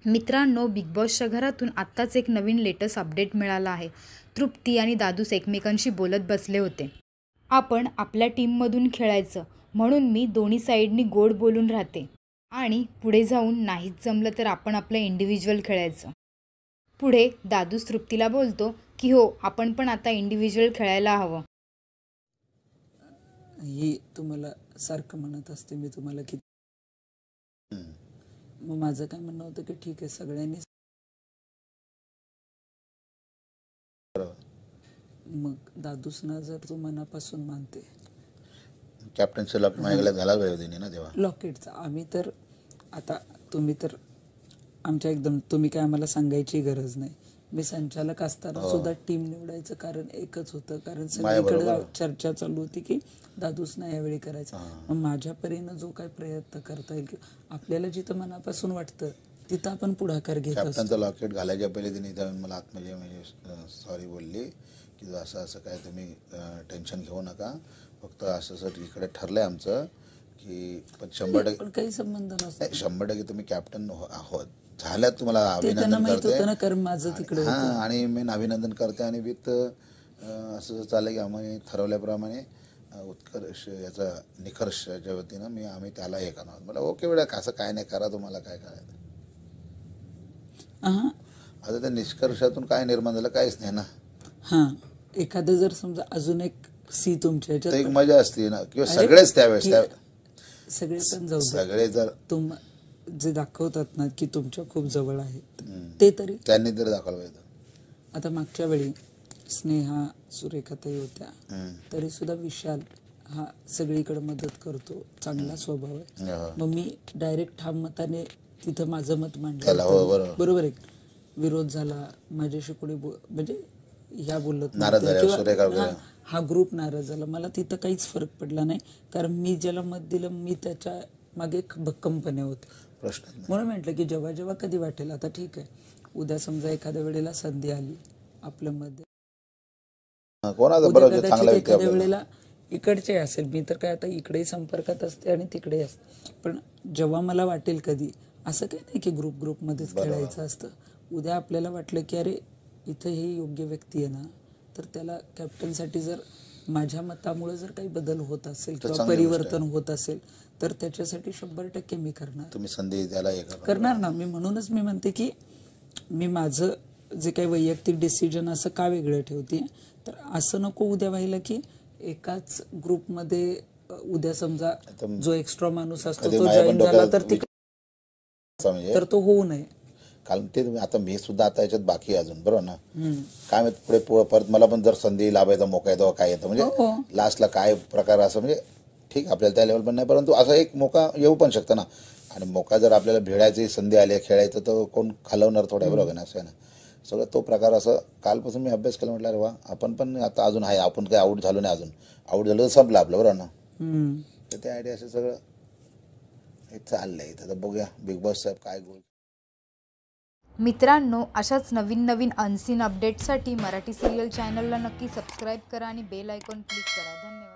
मित्रांनो, बिग बॉसच्या घरातून आत्ताच एक नवीन लेटेस्ट अपडेट मिळाला आहे. तृप्ती आणि दादूस एकमेकांशी बोलत बसले होते. आपण आपल्या टीममधून खेळायचं, म्हणून मी दोन्ही साईडनी गोड बोलून राहते आणि पुढे जाऊन नाहीच जमलं तर आपण आपलं इंडिव्हिज्युअल खेळायचं. पुढे दादूस तृप्तीला बोलतो की हो, आपण पण आता इंडिव्हिज्युअल खेळायला हवं. ही तुम्हाला सारखं म्हणत असते मी तुम्हाला की मग माझं काय म्हणणं होतं की ठीक आहे सगळ्यांनी मग दादूसना जर तू मनापासून मानते कॅप्टनचं लॉकेट माझ्याकडे घालायला पाहिजे ना तेव्हा लॉकेटचा आम्ही तर आता तुम्ही तर आमच्या एकदम तुम्ही काय आम्हाला सांगायची गरज नाही. मी संचालक असताना सुद्धा टीम निवडायचं कारण एकच होतं, कारण सगळीकडे चर्चा चालू होती की दादूसना यावेळी करायचं. मग माझ्या परीनं जो काय प्रयत्न करता येईल की आपल्याला जिथं मनापासून वाटतं तिथं आपण पुढाकार घेत असतो. कॅप्टनचं लॉकेट घालायच्या पहिले तिने जाऊन मला म्हणजे सॉरी बोलली की असं असं काय तुम्ही टेन्शन घेऊ नका, फक्त असं इकडे ठरलंय आमचं की 100% काही संबंध नसतो. 100% तुम्ही कॅप्टन आहोत झाल्यात. तुम्हाला अभिनंदन करते माझं तिकडे आणि मी अभिनंदन करते आणि विथ असं चाललं की आम्ही ठरवल्याप्रमाणे उत्कर्ष याचा निकर्षाच्या वतीनं आम्ही त्याला हे करणार. मला ओके वेळा असं काय नाही करा, तुम्हाला काय करायचं. आता त्या निष्कर्षातून काय निर्माण झालं काहीच नाही ना. हां, एखादं जर समजा अजून एक सी तुमच्या ह्याच्यात एक मजा असते ना, किंवा सगळेच त्यावेळेस सगळे पण जाऊ सगळे जर तुम जे दाखवतात ना की तुमच्या खूप जवळ आहेत ते तरी त्यांनी तरी दाखवलं पाहिजे. आता मागच्या वेळी स्नेहा सुरेखाताई होत्या तरी सुद्धा विशाल हा सगळीकडे मदत करतो, चांगला स्वभाव आहे. मग मी डायरेक्ट ठाम मताने तिथं माझं मत मांडलं, बरोबर आहे. विरोध झाला माझ्याशी कोणी म्हणजे ह्या बोलत हा ग्रुप नाराज झाला, मला तिथं काहीच फरक पडला नाही, कारण मी ज्याला मत दिलं मी त्याच्या मागे भक्कमपणे होते. प्रश्न म्हणून म्हटलं की जेव्हा जेव्हा कधी वाटेल आता ठीक आहे, उद्या समजा एखाद्या वेळेला संधी आली आपल्या मध्ये एखाद्या वेळेला इकडचे असेल, मी तर काय आता इकडेही संपर्कात असते आणि तिकडे असते, पण जेव्हा मला वाटेल कधी असं काही नाही की ग्रुपमध्येच खेळायचं असतं. उद्या आपल्याला वाटलं की अरे इथं हे योग्य व्यक्ती आहे ना, तर त्याला कॅप्टनसाठी जर माझ्या मतामुळे जर काही बदल होत असेल किंवा परिवर्तन होत असेल तर त्याच्यासाठी 100% मी करणार. तुम्ही संधी त्याला करणार ना. मी म्हणूनच मी म्हणते की मी माझं जे काही वैयक्तिक डिसिजन असं का वेगळं ठेवते, तर असं नको उद्या व्हायला की एकाच ग्रुपमध्ये उद्या समजा जो एक्स्ट्रा माणूस असतो तो जॉईन झाला तर तो होऊ नये. कारण ते आता मी सुद्धा आता याच्यात बाकी आहे अजून, बरोबर ना. काय माहिती पुढे परत मला पण जर संधी लाभायचा मोका येतो काय येतं म्हणजे लास्टला काय प्रकार असं म्हणजे ठीक आपल्याला त्या लेवल पण नाही, परंतु असा एक मोका येऊ पण शकतं ना. आणि मोका जर आपल्याला भिडायची संधी आली खेळायचं तर कोण खालवणार थोड्या, बरोबर ना. असं आहे ना सगळं तो प्रकार. असं कालपासून मी अभ्यास केला, म्हटलं अरे वा आपण पण आता अजून आहे, आपण काही आऊट झालो नाही, अजून आऊट झालं तर संपलं आपलं, बरोबर ना. तर त्या आयडिया असं सगळं हे चाललंय. तर बघूया बिग बॉस साहेब काय गोल. मित्रांनो, अशाच नवीन अनसीन अपडेटसाठी मराठी सिरियल चॅनलला नक्की सबस्क्राईब करा आणि बेल आयकॉन क्लिक करा. धन्यवाद.